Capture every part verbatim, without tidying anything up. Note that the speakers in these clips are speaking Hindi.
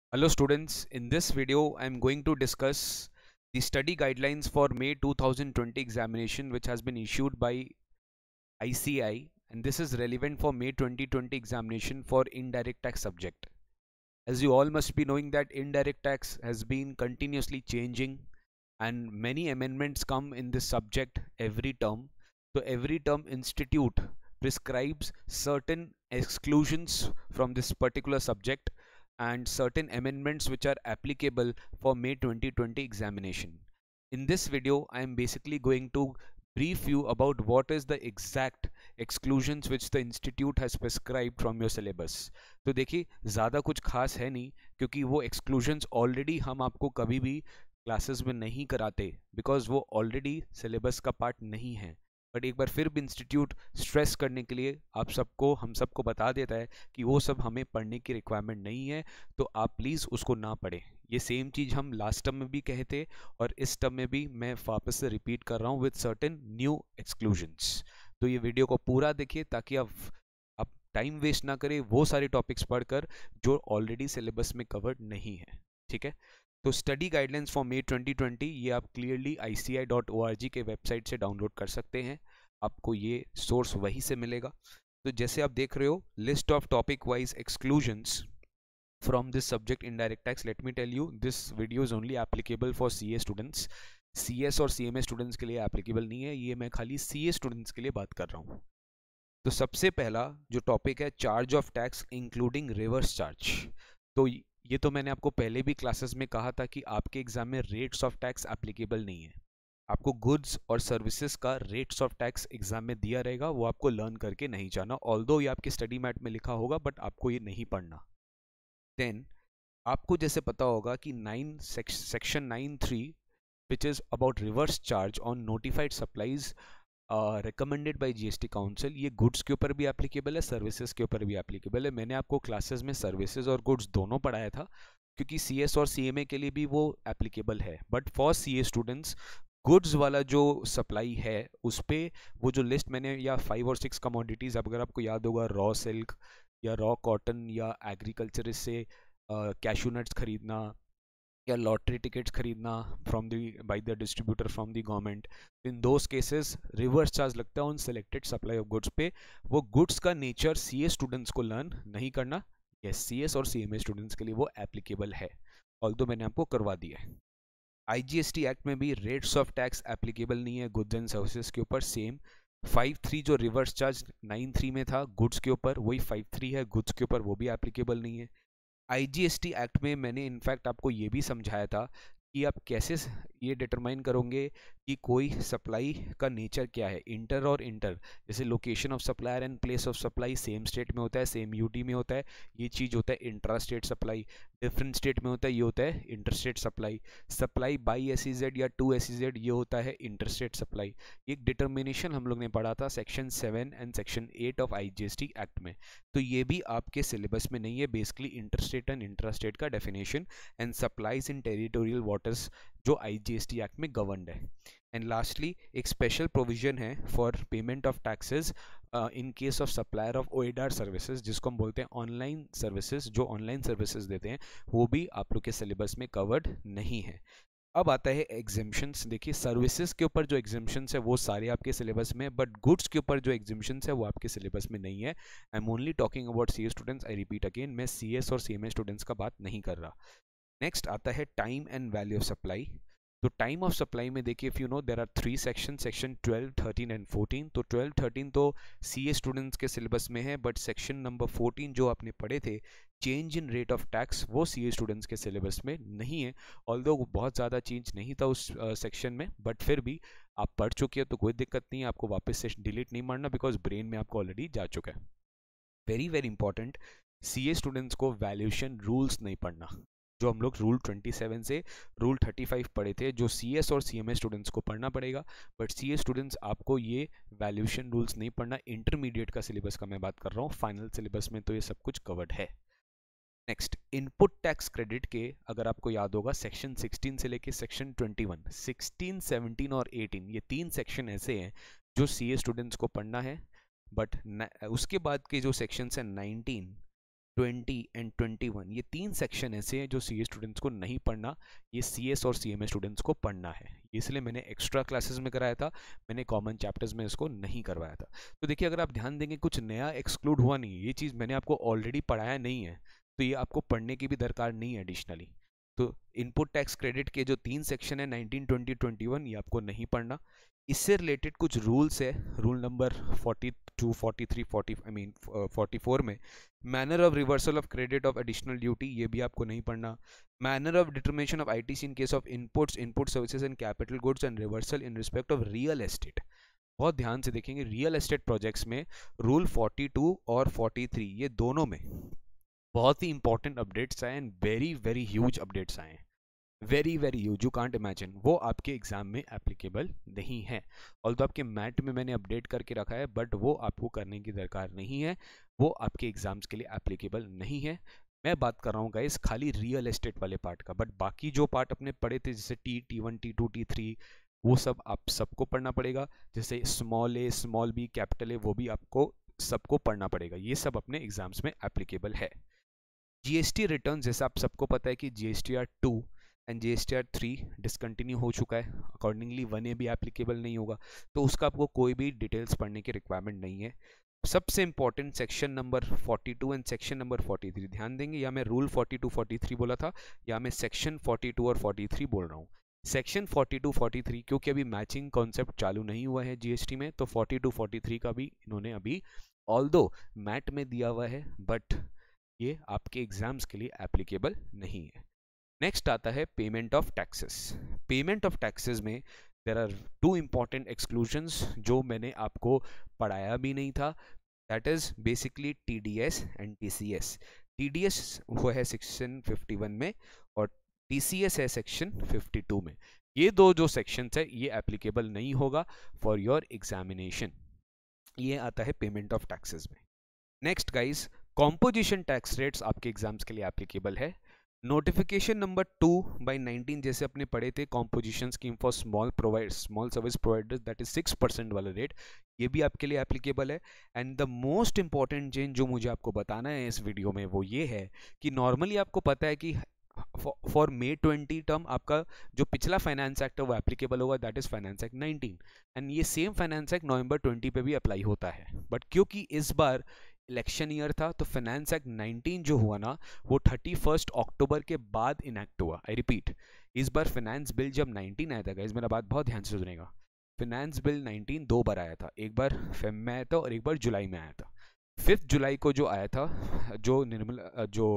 Hello students, in this video I am going to discuss the study guidelines for May two thousand twenty examination which has been issued by I C I, and this is relevant for May twenty twenty examination for indirect tax subject. As you all must be knowing that indirect tax has been continuously changing and many amendments come in this subject every term. So every term institute prescribes certain exclusions from this particular subject and certain amendments which are applicable for May twenty twenty examination. In this video, I am basically going to brief you about what is the exact exclusions which the institute has prescribed from your syllabus. तो देखिए ज़्यादा कुछ खास है नहीं, क्योंकि वो exclusions already हम आपको कभी भी क्लासेस में नहीं कराते, बिकॉज वो ऑलरेडी सिलेबस का पार्ट नहीं है. बट एक बार फिर भी इंस्टीट्यूट स्ट्रेस करने के लिए आप सबको हम सबको बता देता है कि वो सब हमें पढ़ने की रिक्वायरमेंट नहीं है, तो आप प्लीज़ उसको ना पढ़ें. ये सेम चीज़ हम लास्ट टर्म में भी कहे थे और इस टर्म में भी मैं वापस से रिपीट कर रहा हूँ विद सर्टेन न्यू एक्सक्लूजन्स. तो ये वीडियो को पूरा देखिए ताकि आप आप टाइम वेस्ट ना करें वो सारे टॉपिक्स पढ़कर जो ऑलरेडी सिलेबस में कवर्ड नहीं है. ठीक है, तो study guidelines for May twenty twenty ये आप clearly I C I dot O R G के वेबसाइट से डाउनलोड कर सकते हैं. आपको ये सोर्स वहीं से मिलेगा. तो जैसे आप देख रहे हो, list of topic wise exclusions from this subject indirect tax. Let me tell you, this video is only applicable for C A students. C S और C M A students के लिए applicable नहीं है, ये मैं खाली C A students के लिए बात कर रहा हूँ. तो सबसे पहला जो टॉपिक है, charge of tax including reverse charge. तो ये तो मैंने आपको पहले भी क्लासेस में कहा था कि आपके एग्जाम में रेट्स ऑफ टैक्स एप्लीकेबल नहीं है. आपको गुड्स और सर्विसेज का रेट्स ऑफ टैक्स एग्जाम में दिया रहेगा, वो आपको लर्न करके नहीं जाना. ऑल्दो ये आपकी स्टडी मैट में लिखा होगा, बट आपको ये नहीं पढ़ना. देन आपको जैसे पता होगा कि nine section nine three which is about reverse charge on notified supplies recommended by GST council, ये गुड्स के ऊपर भी एप्लीकेबल है, सर्विसेज के ऊपर भी एप्लीकेबल है. मैंने आपको क्लासेस में सर्विसेज और गुड्स दोनों पढ़ाया था, क्योंकि सीएस और सीएमए के लिए भी वो एप्लीकेबल है. But for CA students, goods वाला जो सप्लाई है उस पर वो जो लिस्ट मैंने, या फाइव और सिक्स कमोडिटीज़, अगर आपको याद होगा, रॉ सिल्क या रॉ कॉटन या एग्रीकल्चरिस्ट से कैशू नट्स खरीदना या लॉटरी टिकट्स खरीदना from the by the distributor from the government, in those cases reverse charge लगता है on selected supply of goods पे. वो गुड्स का नेचर सीए स्टूडेंट्स को लर्न नहीं करना. यस, सीएस और सीएमए स्टूडेंट्स के लिए वो एप्लीकेबल है, ऑल्दो मैंने आपको करवा दिया है. आईजीएसटी एक्ट में भी रेट्स ऑफ टैक्स एप्लीकेबल नहीं है गुड्स एंड सर्विसेज के ऊपर. सेम फाइव थ्री जो रिवर्स चार्ज नाइन थ्री में था गुड्स के ऊपर, वही फाइव थ्री है गुड्स के ऊपर, वो भी एप्लीकेबल नहीं है. आईजीएसटी एक्ट में मैंने इनफैक्ट आपको ये भी समझाया था कि आप कैसे ये डिटरमाइन करोगे कि कोई सप्लाई का नेचर क्या है. इंटर और इंटर, जैसे location of supplier and place of supply same state में होता है, सेम यूटी में होता है, ये चीज़ होता है intra state supply. Different state में होता है, ये होता है interstate supply. Supply by S या टू एस ये होता है इंटरस्टेट सप्लाई. एक डिटर्मिनेशन हम लोग ने पढ़ा था section seven and section eight of IGST act में. तो ये भी आपके सिलेबस में नहीं है. बेसिकली इंटरस्टेट एंड इंट्रास्टेट का definition and supplies in territorial waters जो आईजीएसटी एक्ट में गवर्नड है. एंड लास्टली एक स्पेशल प्रोविजन है for payment of taxes in case of supplier of OIDAR services, जिसको हम बोलते हैं ऑनलाइन सर्विसेज. जो ऑनलाइन सर्विसेज देते हैं वो भी आप लोग के सिलेबस में कवर्ड नहीं है. अब आता है एग्जेम्पशंस. देखिए सर्विसेज के ऊपर जो एग्जेम्पशंस है वो सारे आपके सिलेबस में, बट गुड्स के ऊपर जो एग्जेम्पशंस है वो आपके सिलेबस में नहीं है. I am only talking about CA students. I repeat again, मैं सीएस और सीएमए स्टूडेंट्स का बात नहीं कर रहा. नेक्स्ट आता है time and value of supply. तो टाइम ऑफ सप्लाई में देखिए, if you know there are three section, section twelve, thirteen and fourteen. तो ट्वेल्व थर्टीन तो सीए स्टूडेंट्स के सिलेबस में है, बट सेक्शन नंबर फोर्टीन जो आपने पढ़े थे, change in rate of tax, वो सीए स्टूडेंट्स के सिलेबस में नहीं है. ऑल्दो बहुत ज़्यादा चेंज नहीं था उस सेक्शन uh, में, बट फिर भी आप पढ़ चुके हैं तो कोई दिक्कत नहीं है. आपको वापस से डिलीट नहीं मारना, बिकॉज ब्रेन में आपको ऑलरेडी जा चुका है. Very very important, CA students को वैल्यूएशन रूल्स नहीं पढ़ना. जो हम लोग रूल ट्वेंटी सेवन से रूल थर्टी फाइव पढ़े थे, जो सीएस और सीएमए स्टूडेंट्स को पढ़ना पड़ेगा, बट सीए स्टूडेंट्स आपको ये वैल्यूएशन रूल्स नहीं पढ़ना. इंटरमीडिएट का सिलेबस का मैं बात कर रहा हूँ, फाइनल सिलेबस में तो ये सब कुछ कवर्ड है. नेक्स्ट, इनपुट टैक्स क्रेडिट के, अगर आपको याद होगा, सेक्शन सिक्सटीन से लेके section twenty one, sixteen, seventeen और एटीन, ये तीन सेक्शन ऐसे हैं जो सीए स्टूडेंट्स को पढ़ना है. बट उसके बाद के जो सेक्शंस हैं nineteen, twenty and twenty one, ये तीन सेक्शन ऐसे हैं जो सीए स्टूडेंट्स को नहीं पढ़ना, ये सीएस और सीएमए स्टूडेंट्स को पढ़ना है। इसलिए मैंने एक्स्ट्रा क्लासेस में कराया था, मैंने कॉमन चैप्टर्स में इसको नहीं करवाया था। तो देखिए अगर आप ध्यान देंगे कुछ नया एक्सक्लूड हुआ नहीं, ये चीज़ मैंने आपको ऑलरेडी पढ़ाया नहीं है, तो ये आपको पढ़ने की भी दरकार नहीं है एडिशनली। तो इनपुट टैक्स क्रेडिट के जो तीन सेक्शन है नाइनटीन, ट्वेंटी, ट्वेंटी वन, ये आपको नहीं पढ़ना। इससे रिलेटेड कुछ रूल्स है, rule number forty two, forty three, forty I mean forty four में manner of reversal of credit of additional duty, ये भी आपको नहीं पढ़ना। Manner of determination of ITC in case of inputs, input services and capital goods and reversal in respect of real estate. बहुत ध्यान से देखेंगे, रियल एस्टेट प्रोजेक्ट्स में रूल फोर्टी टू और फोर्टी थ्री, ये दोनों में बहुत ही इंपॉर्टेंट अपडेट्स आए and very very huge updates आए, very very huge, you can't imagine. वो आपके एग्जाम में एप्लीकेबल नहीं है। ऑल्दो आपके मैट में मैंने अपडेट करके रखा है, बट वो आपको करने की दरकार नहीं है, वो आपके एग्जाम्स के लिए एप्लीकेबल नहीं है। मैं बात कर रहा हूँ गाइस खाली रियल एस्टेट वाले पार्ट का, बट बाकी जो पार्ट अपने पढ़े थे जैसे T, T one, T two, T three, वो सब आप सबको पढ़ना पड़ेगा। जैसे small A, small B, capital A, वो भी आपको सबको पढ़ना पड़ेगा। ये सब अपने एग्जाम्स में एप्लीकेबल है। जीएसटी रिटर्न, जैसे आप सबको पता है कि GSTR two and GSTR three discontinue हो चुका है, अकॉर्डिंगली वन ए भी एप्लीकेबल नहीं होगा, तो उसका आपको कोई भी डिटेल्स पढ़ने की रिक्वायरमेंट नहीं है। सबसे important section number forty two and section number forty three, ध्यान देंगे, या मैं rule forty two, forty three बोला था, या मैं सेक्शन फोर्टी टू और फोर्टी थ्री बोल रहा हूँ। Section forty two, forty three क्योंकि अभी मैचिंग कॉन्सेप्ट चालू नहीं हुआ है जीएसटी में, तो फोर्टी टू, फोर्टी थ्री का भी इन्होंने अभी ऑल्दो मैट में दिया हुआ है, बट ये आपके एग्जाम्स के लिए एप्लीकेबल नहीं है। नेक्स्ट आता है payment of taxes. Payment of taxes में there are two important exclusions जो मैंने आपको पढ़ाया भी नहीं था, that is basically TDS and TCS. TDS वो है सेक्शन फिफ्टी वन में और टीसीएस है सेक्शन फिफ्टी टू में। ये दो जो सेक्शंस है ये एप्लीकेबल नहीं होगा फॉर योर एग्जामिनेशन। ये आता है पेमेंट ऑफ टैक्सेस में। Next guys, composition tax rates आपके एग्जाम्स के लिए एप्लीकेबल है। Notification number two by nineteen जैसे अपने पढ़े थे, composition scheme for small provide small service providers, that is six percent वाला रेट, ये भी आपके लिए एप्लीकेबल है। And the most important change जो मुझे आपको बताना है इस वीडियो में वो ये है कि नॉर्मली आपको पता है कि फॉर मे ट्वेंटी टर्म आपका जो पिछला फाइनेंस एक्ट है वो एप्लीकेबल होगा, that is finance act nineteen, and ये same finance act November twenty पे भी अप्लाई होता है। बट क्योंकि इस बार इलेक्शन ईयर था तो फाइनेंस एक्ट नाइनटीन जो हुआ ना वो थर्टी फर्स्ट अक्टूबर के बाद इनैक्ट हुआ। आई रिपीट, इस बार फाइनेंस बिल जब नाइनटीन आया था गाइस, मेरा बात बहुत ध्यान से सुनिएगा, फाइनेंस बिल नाइनटीन दो बार आया था, एक बार फेब में आया था और एक बार जुलाई में आया था। फिफ्थ जुलाई को जो आया था, जो निर्मला जो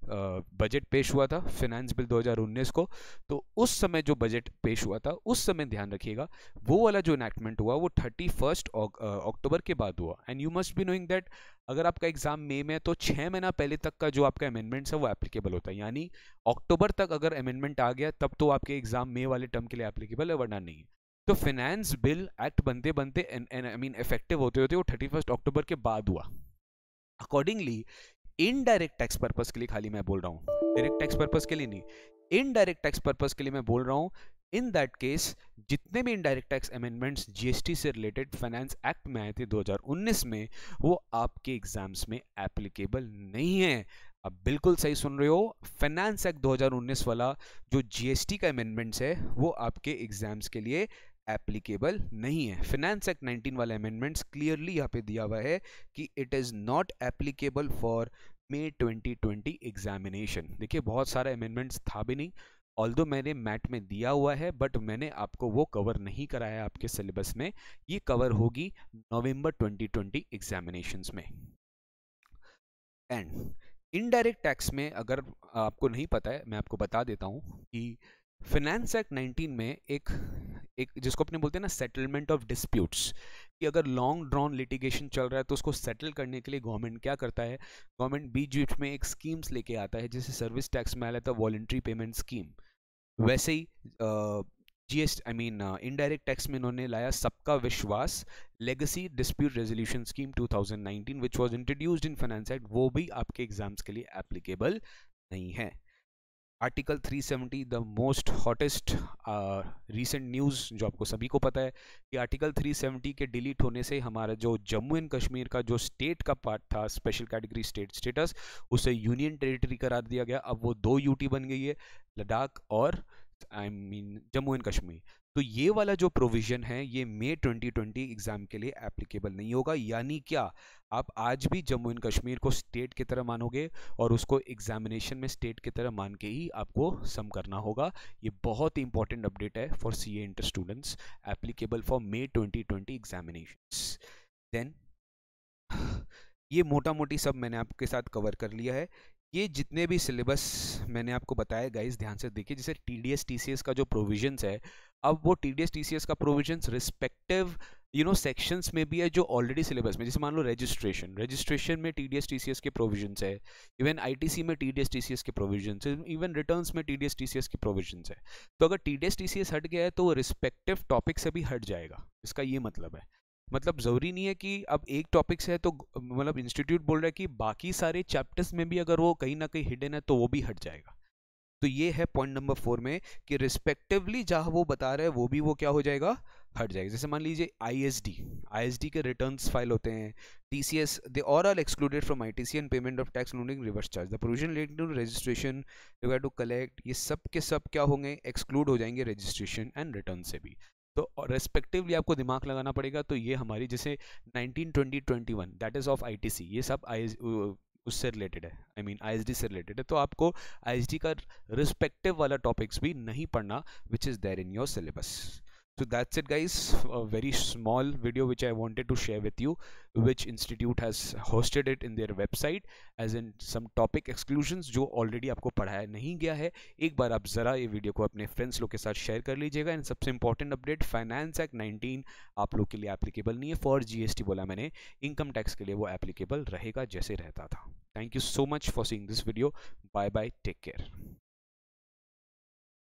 बजट पेश हुआ था फाइनेंस बिल दो हज़ार उन्नीस को, तो उस समय जो बजट पेश हुआ था उस समय ध्यान रखिएगा वो वाला जो इनैक्टमेंट हुआ वो थर्टी फर्स्ट अक्टूबर के बाद हुआ। And you must be knowing that अगर आपका एग्जाम मई में है तो छः महीना पहले तक का जो आपका अमेंडमेंट्स है वो एप्लीकेबल होता है, यानी अक्टूबर तक अगर अमेंडमेंट आ गया तब तो आपके एग्जाम मई वाले टर्म के लिए एप्लीकेबल है, वरना नहीं है। तो फाइनेंस बिल एक्ट बनते बनते आई मीन इफेक्टिव होते होते वो थर्टी फर्स्ट अक्टूबर के बाद हुआ। अकॉर्डिंगली इनडायरेक्ट टैक्स पर्पस के लिए खाली मैं बोल रहा हूँ, डायरेक्ट टैक्स पर्पस के लिए नहीं, इनडायरेक्ट टैक्स पर्पस के लिए मैं बोल रहा हूँ। इन दैट केस जितने भी इनडायरेक्ट टैक्स अमेंडमेंट्स जीएसटी से रिलेटेड फाइनेंस एक्ट में आए थे दो हज़ार उन्नीस में, वो आपके एग्जाम्स में एप्लीकेबल नहीं है। अब बिल्कुल सही सुन रहे हो, फाइनेंस एक्ट दो हज़ार उन्नीस वाला जो जीएसटी का अमेंडमेंट्स है वो आपके एग्जाम्स के लिए एप्लीकेबल नहीं है। फाइनेंस एक्ट नाइनटीन वाले अमेंडमेंट्स क्लियरली यहाँ पे दिया हुआ है कि it is not applicable for May twenty twenty examination. देखिए बहुत सारे अमेंडमेंट्स था भी नहीं, ऑल्दो मैंने मैट में दिया हुआ है बट मैंने आपको वो कवर नहीं कराया आपके सिलेबस में, ये कवर होगी नवंबर ट्वेंटी ट्वेंटी एग्जामिनेशंस में। एंड इनडायरेक्ट टैक्स में अगर आपको नहीं पता है मैं आपको बता देता हूँ कि फाइनेंस एक्ट नाइनटीन में एक एक जिसको अपने बोलते हैं ना सेटलमेंट ऑफ डिस्प्यूट्स, कि अगर लॉन्ग ड्रॉन लिटिगेशन चल रहा है तो उसको सेटल करने के लिए गवर्नमेंट क्या करता है, गवर्नमेंट बीच बीच में एक स्कीम्स लेके आता है, जैसे सर्विस टैक्स में आया था वॉलंटरी पेमेंट स्कीम, वैसे ही GST I mean indirect tax में इन्होंने लाया Sabka Vishwas legacy dispute resolution scheme two thousand nineteen which was introduced in finance act, वो भी आपके एग्जाम्स के लिए एप्लीकेबल नहीं है। Article three seventy the most hottest recent news जो आपको सभी को पता है कि आर्टिकल थ्री सेवेंटी के डिलीट होने से हमारा जो जम्मू एंड कश्मीर का जो स्टेट का पार्ट था, स्पेशल कैटेगरी स्टेट स्टेटस, उसे यूनियन टेरिटरी करार दिया गया। अब वो दो यूटी बन गई है, लद्दाख और I mean Jammu and Kashmir. तो ये वाला जो प्रोविजन है ये मई ट्वेंटी ट्वेंटी एग्जाम के लिए एप्लीकेबल नहीं होगा। यानी क्या, आप आज भी जम्मू एंड कश्मीर को स्टेट की तरह मानोगे और उसको एग्जामिनेशन में स्टेट की तरह मान के ही आपको सम करना होगा। ये बहुत ही इंपॉर्टेंट अपडेट है for C A inter students, applicable for May twenty twenty examinations. Then ये मोटा मोटी सब मैंने आपके साथ कवर कर लिया है। ये जितने भी सिलेबस मैंने आपको बताया गाइस, ध्यान से देखिए। जैसे टीडीएस टीसीएस का जो प्रोविजंस है, अब वो टीडीएस टीसीएस का provisions respective you know sections में भी है जो ऑलरेडी सिलेबस में। जैसे मान लो रजिस्ट्रेशन रजिस्ट्रेशन में टीडीएस टीसीएस के प्रोविजंस है, इवन आईटीसी में टीडीएस टीसीएस के प्रोविजंस है, इवन रिटर्न्स में टीडीएस टीसीएस के प्रोविजंस है। तो अगर टीडीएस टीसीएस हट गया है तो वो रिस्पेक्टिव टॉपिक से भी हट जाएगा, इसका ये मतलब है। मतलब ज़रूरी नहीं है कि अब एक टॉपिक से है तो मतलब इंस्टीट्यूट बोल रहा है कि बाकी सारे चैप्टर्स में भी अगर वो कहीं ना कहीं हिडन है तो वो भी हट जाएगा। तो ये है पॉइंट नंबर फोर में कि रिस्पेक्टिवली जहाँ वो बता रहे हैं वो भी वो क्या हो जाएगा, हट जाएगा। जैसे मान लीजिए आईएसडी आईएसडी के रिटर्न्स फाइल होते हैं, TCS they all are excluded from ITC and payment of tax including reverse charge, the provision related to registration required to collect, ये सब के सब क्या होंगे, एक्सक्लूड हो जाएंगे रजिस्ट्रेशन एंड रिटर्न से भी। तो रेस्पेक्टिवली आपको दिमाग लगाना पड़ेगा। तो ये हमारी जैसे nineteen twenty twenty one that is of ITC, ये सब आई उससे रिलेटेड है, आई मीन आईएसडी से रिलेटेड है। तो आपको आईएसडी का रिस्पेक्टिव वाला टॉपिक्स भी नहीं पढ़ना which is there in your syllabus. So that's it guys, a very small video which I wanted to share with you, which institute has hosted it in their website as in some topic exclusions जो already आपको पढ़ाया नहीं गया है। एक बार आप ज़रा ये वीडियो को अपने फ्रेंड्स लोग के साथ शेयर कर लीजिएगा। एंड सबसे important update, finance act nineteen आप लोग के लिए एप्लीकेबल नहीं है, फॉर जीएसटी बोला मैंने, इनकम टैक्स के लिए वो एप्लीकेबल रहेगा जैसे रहता था। Thank you so much for seeing this video, bye bye, take care.